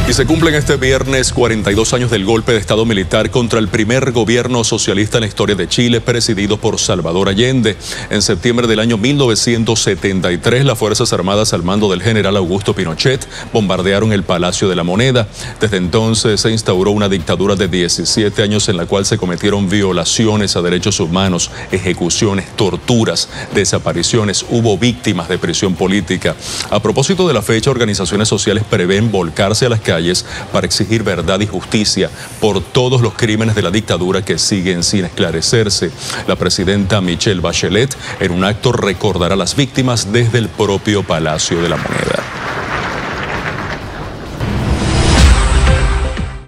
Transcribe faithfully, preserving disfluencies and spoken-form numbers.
Y se cumplen este viernes cuarenta y dos años del golpe de Estado militar contra el primer gobierno socialista en la historia de Chile, presidido por Salvador Allende. En septiembre del año mil novecientos setenta y tres, las Fuerzas Armadas al mando del general Augusto Pinochet bombardearon el Palacio de la Moneda. Desde entonces se instauró una dictadura de diecisiete años en la cual se cometieron violaciones a derechos humanos, ejecuciones, torturas, desapariciones. Hubo víctimas de prisión política. A propósito de la fecha, organizaciones sociales prevén volcarse a las calles para exigir verdad y justicia por todos los crímenes de la dictadura que siguen sin esclarecerse. La presidenta Michelle Bachelet en un acto recordará a las víctimas desde el propio Palacio de la Moneda.